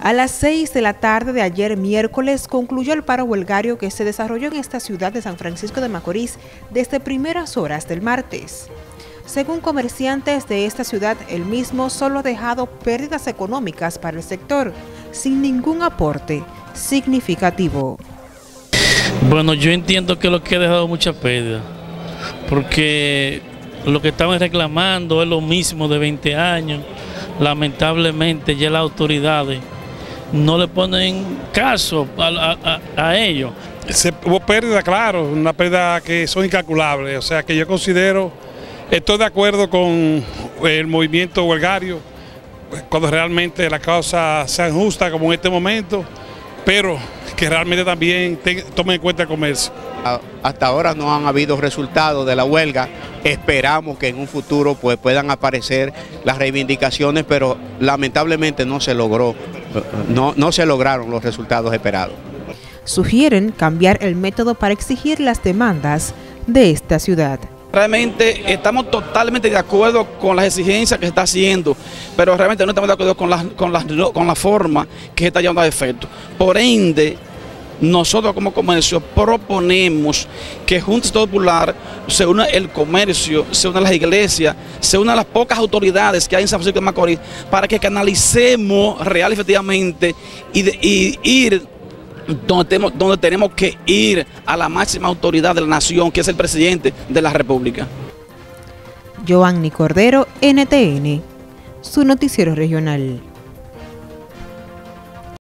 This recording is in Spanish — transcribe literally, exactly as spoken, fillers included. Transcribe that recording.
A las seis de la tarde de ayer miércoles concluyó el paro huelgario que se desarrolló en esta ciudad de San Francisco de Macorís desde primeras horas del martes. Según comerciantes de esta ciudad, el mismo solo ha dejado pérdidas económicas para el sector, sin ningún aporte significativo. Bueno, yo entiendo que lo que ha dejado mucha pérdida, porque lo que estaban reclamando es lo mismo de veinte años. Lamentablemente ya las autoridades no le ponen caso a, a, a, a ellos. Se, hubo pérdida, claro, una pérdida que son incalculables, o sea que yo considero, estoy de acuerdo con el movimiento huelgario, cuando realmente las causas sean justas como en este momento, pero que realmente también te, tomen en cuenta el comercio. Hasta ahora no han habido resultados de la huelga, esperamos que en un futuro pues, puedan aparecer las reivindicaciones, pero lamentablemente no se logró, no, no se lograron los resultados esperados. Sugieren cambiar el método para exigir las demandas de esta ciudad. Realmente estamos totalmente de acuerdo con las exigencias que se está haciendo, pero realmente no estamos de acuerdo con la, con la, con la forma que se está llevando a efecto. Por ende, nosotros como comercio proponemos que Junta Popular se una el comercio, se una las iglesias, se una las pocas autoridades que hay en San Francisco de Macorís para que canalicemos real y efectivamente y, de, y ir donde tenemos, donde tenemos que ir a la máxima autoridad de la nación, que es el presidente de la República. Joanny Cordero, N T N, su noticiero regional.